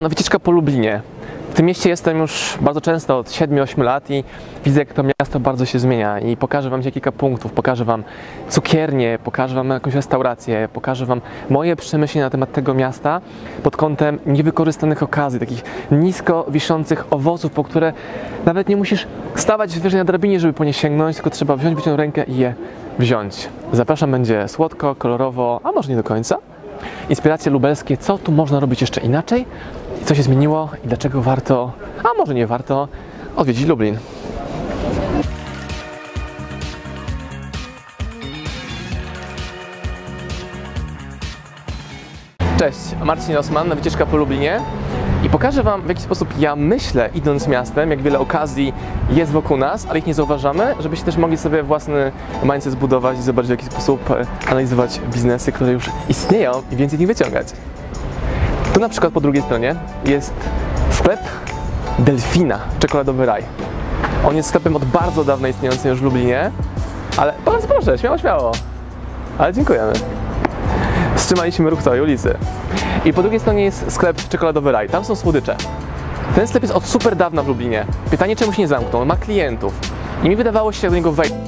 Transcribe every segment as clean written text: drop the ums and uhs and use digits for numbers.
No, wycieczka po Lublinie. W tym mieście jestem już bardzo często, od 7-8 lat i widzę, jak to miasto bardzo się zmienia i pokażę Wam kilka punktów, pokażę Wam cukiernię, pokażę Wam jakąś restaurację, pokażę Wam moje przemyślenia na temat tego miasta pod kątem niewykorzystanych okazji, takich nisko wiszących owoców, po które nawet nie musisz stawać wyżej na drabinie, żeby po nie sięgnąć, tylko trzeba wziąć, wyciągnąć rękę i je wziąć. Zapraszam, będzie słodko, kolorowo, a może nie do końca. Inspiracje lubelskie, co tu można robić jeszcze inaczej, co się zmieniło i dlaczego warto, a może nie warto, odwiedzić Lublin. Cześć, Marcin Osman, na wycieczka po Lublinie i pokażę Wam, w jaki sposób ja myślę, idąc miastem, jak wiele okazji jest wokół nas, ale ich nie zauważamy, żebyście też mogli sobie własny mindset zbudować i zobaczyć, w jaki sposób analizować biznesy, które już istnieją i więcej z nich wyciągać. Tu na przykład po drugiej stronie jest sklep Delfina, czekoladowy raj. On jest sklepem od bardzo dawna istniejącym już w Lublinie, ale bardzo proszę, śmiało, śmiało. Ale dziękujemy. Wstrzymaliśmy ruch całej ulicy. I po drugiej stronie jest sklep czekoladowy raj. Tam są słodycze. Ten sklep jest od super dawna w Lublinie. Pytanie, czemu się nie zamknął? On ma klientów. I mi wydawało się, że do niego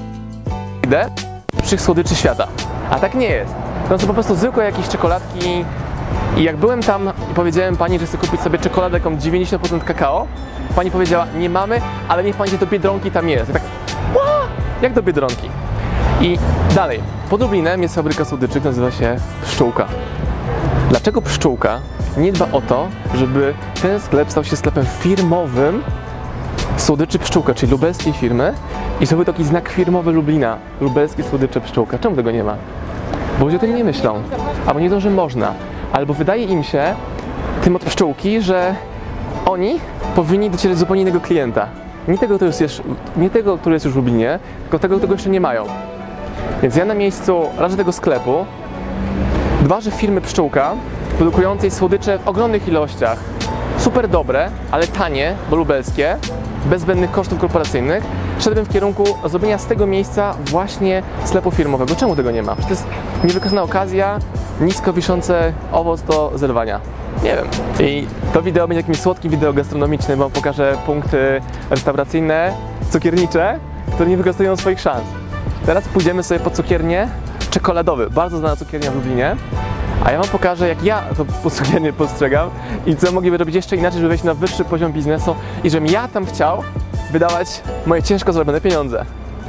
wejdę przy słodyczy świata. A tak nie jest. To są po prostu zwykłe jakieś czekoladki. I jak byłem tam i powiedziałem pani, że chcę kupić sobie czekoladę 90% kakao, pani powiedziała, nie mamy, ale niech pani idzie do Biedronki, tam jest. I tak, jak do Biedronki? I dalej, pod Lublinem jest fabryka słodyczy, która nazywa się Pszczółka. Dlaczego Pszczółka nie dba o to, żeby ten sklep stał się sklepem firmowym słodyczy Pszczółka, czyli lubelskiej firmy, i zrobił taki znak firmowy Lublina, lubelskie słodycze Pszczółka? Czemu tego nie ma? Bo ludzie o tym nie myślą, albo nie wiedzą, że można, albo wydaje im się, tym od Pszczółki, że oni powinni docierać zupełnie innego klienta. Nie tego, który jest już w Lublinie, tylko tego, którego jeszcze nie mają. Więc ja na miejscu raczej tego sklepu, dwa, że firmy Pszczółka, produkującej słodycze w ogromnych ilościach, super dobre, ale tanie, bo lubelskie, bez zbędnych kosztów korporacyjnych, szedłbym w kierunku zrobienia z tego miejsca właśnie sklepu firmowego. Czemu tego nie ma? Przecież to jest niewykorzystana okazja, nisko wiszący owoc do zerwania. Nie wiem. I to wideo będzie jakimś słodkim wideo gastronomicznym, bo pokażę punkty restauracyjne, cukiernicze, które nie wykorzystują swoich szans. Teraz pójdziemy sobie po cukiernię czekoladowy, bardzo znana cukiernia w Lublinie, a ja Wam pokażę, jak ja to cukiernię postrzegam i co mogliby robić jeszcze inaczej, żeby wejść na wyższy poziom biznesu i żebym ja tam chciał wydawać moje ciężko zarobione pieniądze.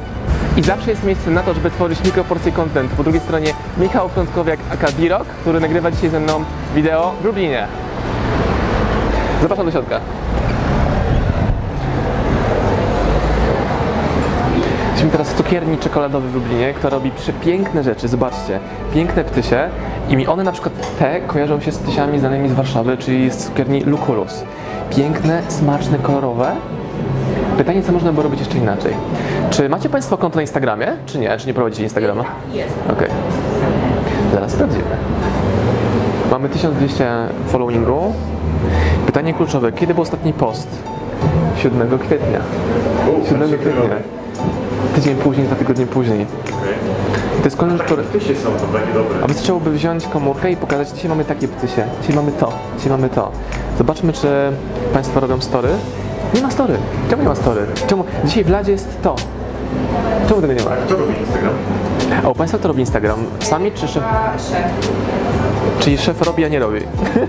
I zawsze jest miejsce na to, żeby tworzyć mikroporcje kontentu. Po drugiej stronie Michał Frąckowiak aka D-Rock, który nagrywa dzisiaj ze mną wideo w Lublinie. Zapraszam do środka. Jesteśmy teraz w cukierni czekoladowej w Lublinie, która robi przepiękne rzeczy. Zobaczcie, piękne ptysie i mi one na przykład te kojarzą się z ptysiami znanymi z Warszawy, czyli z cukierni Lucullus. Piękne, smaczne, kolorowe. Pytanie, co można by robić jeszcze inaczej. Czy macie Państwo konto na Instagramie, czy nie? Czy nie prowadzicie Instagrama? Jest. Okej. Zaraz sprawdzimy. Mamy 1200 followingu. Pytanie kluczowe. Kiedy był ostatni post? 7 kwietnia. 7 kwietnia. Tydzień później, 2 tygodnie później. To jest kontent, który... Ptysie są to takie dobre. A wystarczyłoby wziąć komórkę i pokazać, dzisiaj mamy takie ptysie, dzisiaj mamy to, dzisiaj mamy to. Zobaczmy, czy Państwo robią story. Nie ma story. Czemu nie ma story? Czemu? Dzisiaj w ladzie jest to. Czemu tego nie ma? A kto robi Instagram? A u Państwa to robi Instagram? Sami czy szef? Szef. Czyli szef robi, a nie robi.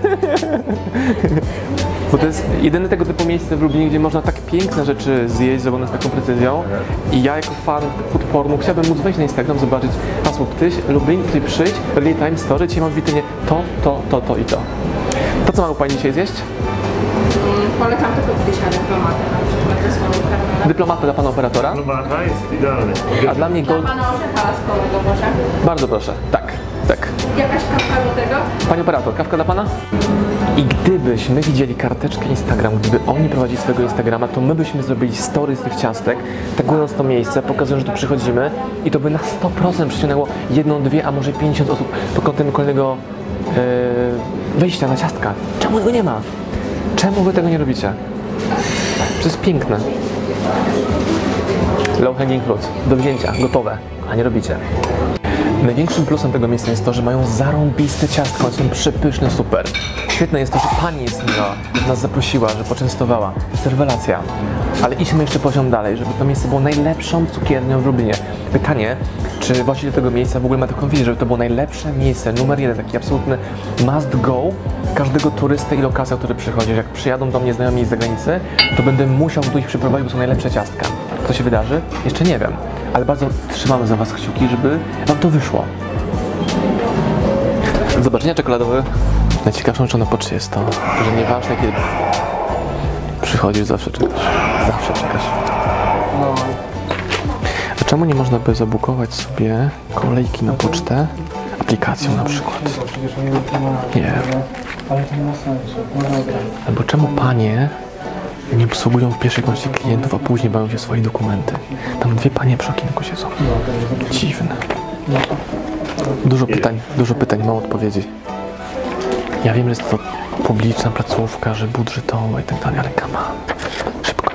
Bo to jest jedyne tego typu miejsce w Lublinie, gdzie można tak piękne rzeczy zjeść, zrobione z taką precyzją. I ja jako fan food pornu chciałbym móc wejść na Instagram, zobaczyć hasło ptyś, Lublin, tutaj przyjść, real time story, dzisiaj mam w witrynie to i to. To co ma u Pani dzisiaj zjeść? Polecam tylko ptysia dyplomatę na przykład ze swoją kartą. Dyplomatę dla Pana operatora? Plomata jest idealny. A dla mnie Dla gold... Pana orzecha laskowego może? Bardzo proszę, tak. Jakaś kawka do tego? Pani operator, kawka dla Pana? I gdybyśmy widzieli karteczkę Instagram, gdyby oni prowadzili swojego Instagrama, to my byśmy zrobili story z tych ciastek, tagując to miejsce, pokazując, że tu przychodzimy i to by na 100% przyciągnęło 1, 2, a może 50 osób pod kątem kolejnego wejścia na ciastka. Czemu tego nie ma? Czemu Wy tego nie robicie? To jest piękne. Low hanging fruit, do wzięcia, gotowe, a nie robicie. Największym plusem tego miejsca jest to, że mają zarąbiste ciastka, one są przepyszne, super. Świetne jest to, że pani jest miła, że nas zaprosiła, że poczęstowała. To jest rewelacja. Ale idźmy jeszcze poziom dalej, żeby to miejsce było najlepszą cukiernią w Lublinie. Pytanie, czy właściciel tego miejsca w ogóle ma taką wizję, żeby to było najlepsze miejsce, numer jeden, taki absolutny must go każdego turysty i lokasa, który przychodzi. Jak przyjadą do mnie znajomi z zagranicy, to będę musiał tu ich przyprowadzić, bo są najlepsze ciastka. Co się wydarzy? Jeszcze nie wiem, ale bardzo trzymamy za was kciuki, żeby wam to wyszło. Do zobaczenia czekoladowy. Najciekawszą rzeczą na poczcie jest to, że nieważne kiedy przychodzisz, zawsze czekasz. Zawsze czekasz. No, A czemu nie można by zabukować sobie kolejki na pocztę aplikacją na przykład? przecież oni nie ma. Nie. Ale to nie ma sensu. No dobra. Albo czemu panie nie obsługują w pierwszej kolejności klientów, a później bawią się w swoje dokumenty? Tam dwie panie przy okienku siedzą. Dziwne. Dużo pytań, mało odpowiedzi. Ja wiem, że jest to publiczna placówka, że budżetowa i tak dalej, ale come on. Szybko.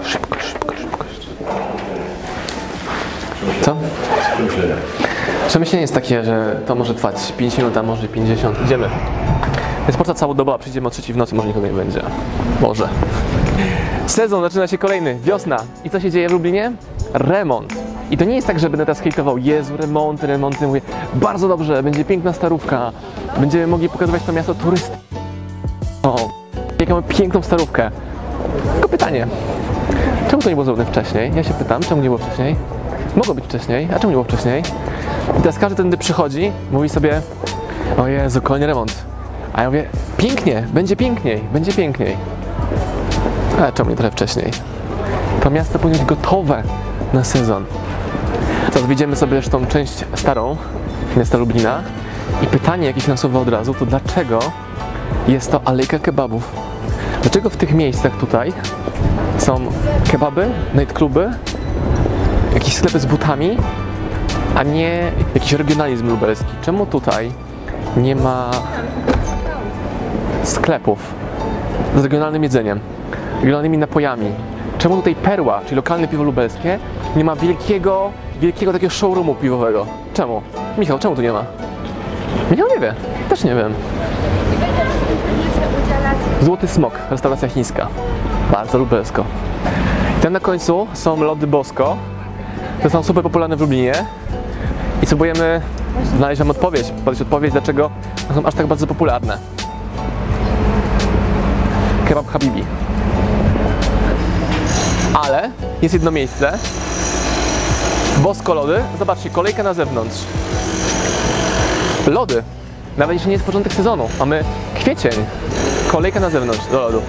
Co? Przemyślenie jest takie, że to może trwać 5 minut, a może 50. Idziemy. Jest porta całodobowa, przyjdziemy o 3 w nocy, może nikogo nie będzie. Może. Sezon zaczyna się kolejny, wiosna. I co się dzieje w Lublinie? Remont. I to nie jest tak, że będę teraz hejtował, Jezu, remonty. Mówię, bardzo dobrze, będzie piękna starówka. Będziemy mogli pokazywać to miasto turystom. O, jaką mamy piękną starówkę. Tylko pytanie, czemu to nie było zrobione wcześniej? Ja się pytam, czemu nie było wcześniej? Mogło być wcześniej, a czemu nie było wcześniej? I teraz każdy tędy przychodzi, mówi sobie, o Jezu, kolejny remont. A ja mówię, pięknie, będzie piękniej. Ale czemu nie trochę wcześniej? To miasto powinno być gotowe na sezon. Teraz wyjdziemy sobie też tą część starą miasta Lublina i pytanie, jakie się nasuwa od razu, to dlaczego jest to alejka kebabów? Dlaczego w tych miejscach tutaj są kebaby, nightcluby, jakieś sklepy z butami, a nie jakiś regionalizm lubelski? Czemu tutaj nie ma sklepów z regionalnym jedzeniem, regionalnymi napojami? Czemu tutaj Perła, czyli lokalne piwo lubelskie, nie ma wielkiego takiego showroomu piwowego? Czemu? Michał, czemu tu nie ma? Michał nie wie, też nie wiem. Złoty Smok, restauracja chińska. Bardzo lubelsko. I tam na końcu są lody Bosko. To są super popularne w Lublinie. I spróbujemy znaleźć wam odpowiedź, dlaczego są aż tak bardzo popularne. Kebab Habibi. Ale jest jedno miejsce. Bosko lody. Zobaczcie, kolejka na zewnątrz. Lody. Nawet jeszcze nie jest początek sezonu. Mamy kwiecień. Kolejka na zewnątrz do lodów.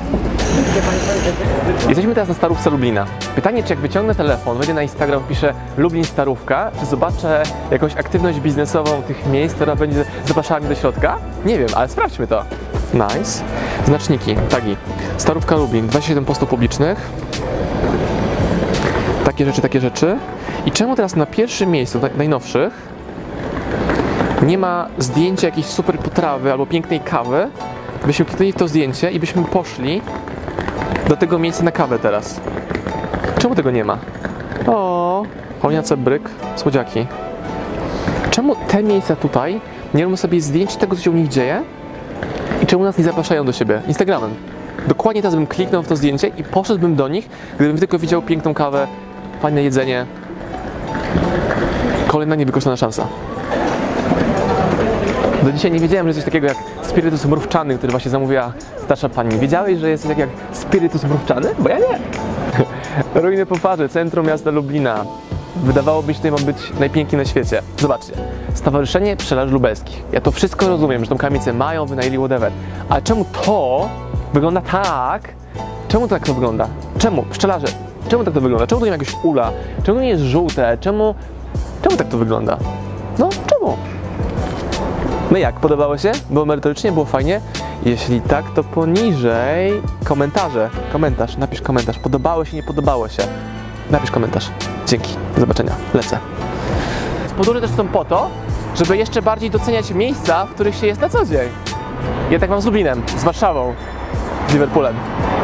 Jesteśmy teraz na starówce Lublina. Pytanie, czy jak wyciągnę telefon, wejdę na Instagram, piszę Lublin Starówka, czy zobaczę jakąś aktywność biznesową tych miejsc, która będzie zapraszała mnie do środka? Nie wiem, ale sprawdźmy to. Nice. Znaczniki, tagi. Starówka Lublin, 27 postów publicznych. Takie rzeczy. I czemu teraz na pierwszym miejscu, najnowszych, nie ma zdjęcia jakiejś super potrawy albo pięknej kawy, byśmy kliknęli w to zdjęcie i byśmy poszli do tego miejsca na kawę teraz. Czemu tego nie ma? O, Polniace Bryk, słodziaki. Czemu te miejsca tutaj nie robią sobie zdjęć tego, co się u nich dzieje? I czemu nas nie zapraszają do siebie? Instagramem. Dokładnie teraz bym kliknął w to zdjęcie i poszedłbym do nich, gdybym tylko widział piękną kawę, fajne jedzenie. Kolejna niewykorzystana szansa. Do dzisiaj nie wiedziałem, że jest coś takiego jak spirytus mrówczany, który właśnie zamówiła starsza pani. Wiedziałeś, że jest coś takiego jak spirytus mrówczany? Bo ja nie. Ruiny po farze, centrum miasta Lublina. Wydawałoby mi się, że tutaj ma być najpiękniej na świecie. Zobaczcie, Stowarzyszenie Pszczelarzy Lubelskich. Ja to wszystko rozumiem, że tą kamienicę mają, wynajęli whatever. Ale czemu to wygląda tak? Czemu to tak to wygląda? Czemu? Pszczelarze. Czemu tak to wygląda? Czemu to nie ma jakiegoś ula? Czemu to nie jest żółte? Czemu tak to wygląda? No, czemu? No jak? Podobało się? Było merytorycznie? Było fajnie? Jeśli tak, to poniżej komentarz, napisz komentarz. Podobało się, nie podobało się. Napisz komentarz. Dzięki. Do zobaczenia. Lecę. Podróże też są po to, żeby jeszcze bardziej doceniać miejsca, w których się jest na co dzień. Ja tak mam z Lublinem, z Warszawą, z Liverpoolem.